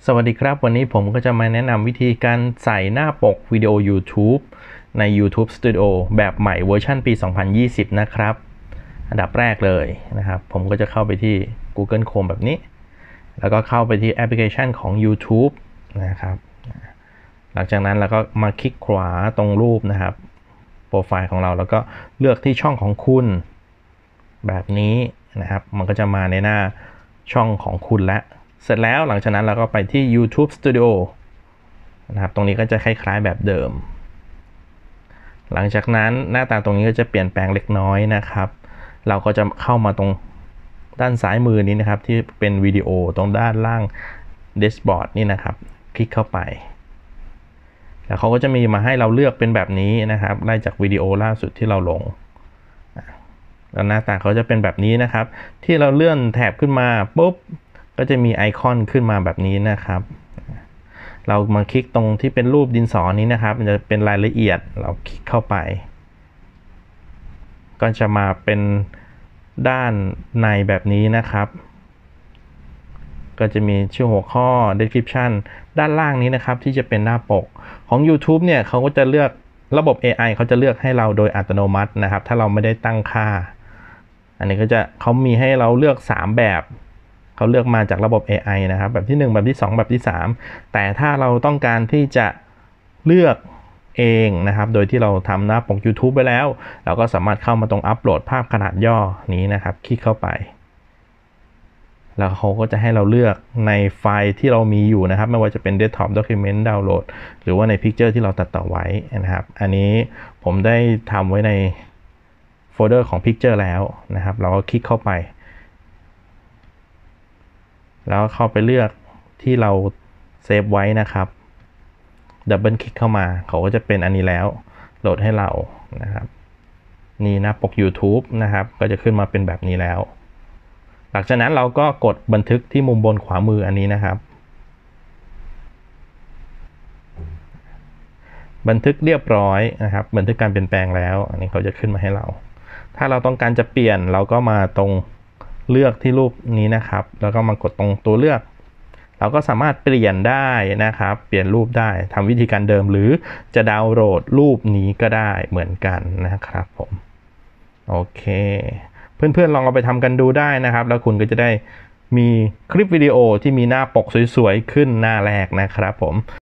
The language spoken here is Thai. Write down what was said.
สวัสดีครับวันนี้ผมก็จะมาแนะนำวิธีการใส่หน้าปกวิดีโอ YouTube ใน YouTube Studio แบบใหม่เวอร์ชันปี 2020 นะครับอันดับแรกเลยนะครับผมก็จะเข้าไปที่ Google Chrome แบบนี้แล้วก็เข้าไปที่แอปพลิเคชันของ YouTube นะครับหลังจากนั้นเราก็มาคลิกขวาตรงรูปนะครับโปรไฟล์ของเราแล้วก็เลือกที่ช่องของคุณแบบนี้นะครับมันก็จะมาในหน้าช่องของคุณแล้วเสร็จแล้วหลังจากนั้นเราก็ไปที่ YouTube Studio นะครับตรงนี้ก็จะคล้ายๆแบบเดิมหลังจากนั้นหน้าตาตรงนี้ก็จะเปลี่ยนแปลงเล็กน้อยนะครับเราก็จะเข้ามาตรงด้านซ้ายมือนี้นะครับที่เป็นวิดีโอตรงด้านล่างแดชบอร์ดนี่นะครับคลิกเข้าไปแล้วเขาก็จะมีมาให้เราเลือกเป็นแบบนี้นะครับไล่จากวิดีโอล่าสุดที่เราลงแล้วหน้าตาเขาจะเป็นแบบนี้นะครับที่เราเลื่อนแถบขึ้นมาปุ๊บก็จะมีไอคอนขึ้นมาแบบนี้นะครับเรามาคลิกตรงที่เป็นรูปดินสอนี้นะครับมันจะเป็นรายละเอียดเราคลิกเข้าไปก็จะมาเป็นด้านในแบบนี้นะครับก็จะมีชื่อหัวข้อ description ด้านล่างนี้นะครับที่จะเป็นหน้าปกของ YouTube เนี่ยเขาก็จะเลือกระบบ AI เขาจะเลือกให้เราโดยอัตโนมัตินะครับถ้าเราไม่ได้ตั้งค่าอันนี้ก็จะเขามีให้เราเลือก3แบบเขาเลือกมาจากระบบ AI นะครับแบบที่1แบบที่2แบบที่3แต่ถ้าเราต้องการที่จะเลือกเองนะครับโดยที่เราทำหน้าปก YouTube ไปแล้วเราก็สามารถเข้ามาตรงอัปโหลดภาพขนาดย่อนี้นะครับคลิกเข้าไปแล้วเขาก็จะให้เราเลือกในไฟล์ที่เรามีอยู่นะครับไม่ว่าจะเป็น Desktop Document Download หรือว่าใน Picture ที่เราตัดต่อไว้นะครับอันนี้ผมได้ทำไว้ในโฟลเดอร์ของ Picture แล้วนะครับเราก็คลิกเข้าไปแล้วเข้าไปเลือกที่เราเซฟไว้นะครับดับเบิลคลิกเข้ามาเขาก็จะเป็นอันนี้แล้วโหลดให้เรานะครับนี่หน้าปก YouTube นะครับก็จะขึ้นมาเป็นแบบนี้แล้วหลังจากนั้นเราก็กดบันทึกที่มุมบนขวามืออันนี้นะครับบันทึกเรียบร้อยนะครับบันทึกการเปลี่ยนแปลงแล้วอันนี้เขาจะขึ้นมาให้เราถ้าเราต้องการจะเปลี่ยนเราก็มาตรงเลือกที่รูปนี้นะครับแล้วก็มากดตรงตัวเลือกเราก็สามารถเปลี่ยนได้นะครับเปลี่ยนรูปได้ทำวิธีการเดิมหรือจะดาวน์โหลดรูปนี้ก็ได้เหมือนกันนะครับผมโอเคเพื่อนๆลองเอาไปทำกันดูได้นะครับแล้วคุณก็จะได้มีคลิปวิดีโอที่มีหน้าปกสวยๆขึ้นหน้าแรกนะครับผม